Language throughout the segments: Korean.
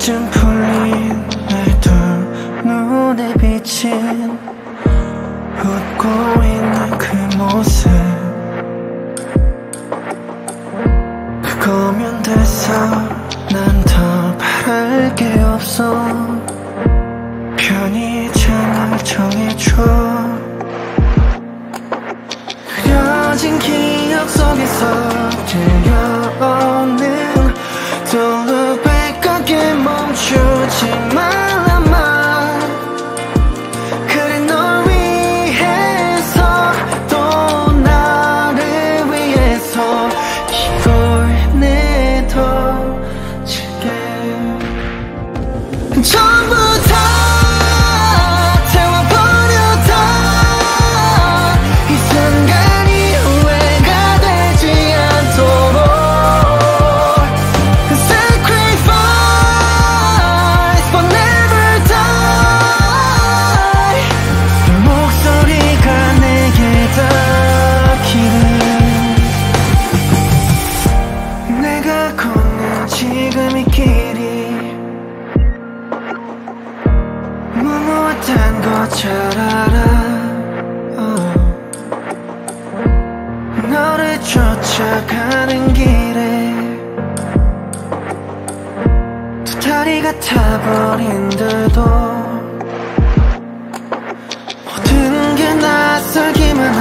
이제쯤 풀린 내 두 눈에 비친 웃고 있는 그 모습, 그거면 됐어. 난 더 바랄 게 없어. 편의점을 정해줘. 흐려진 기억 속에서 들려오는 Don't look back 가게 멈추지 말라만. 그래 널 위해서 또 나를 위해서 이걸 내던질게. 전부 다 태워버렸다. 이 순간이 후회가 되지 않도록 Sacrifice but never die. 내 목소리가 내게 닿기를. 내가 걷는 지금 이 길이 무모했단 거 잘 알아. 너를 쫓아가는 길에 두 다리가 타버린데도 모든 게 낯설기만 한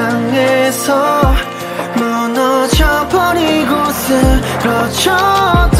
세상에서 무너져버리고 쓰러져도